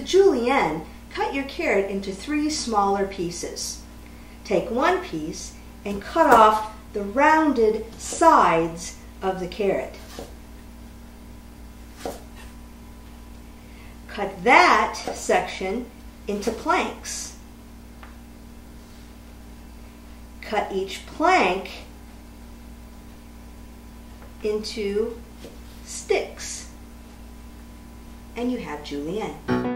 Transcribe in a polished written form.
Julienne, cut your carrot into 3 smaller pieces. Take one piece and cut off the rounded sides of the carrot. Cut that section into planks. Cut each plank into sticks, and you have julienne.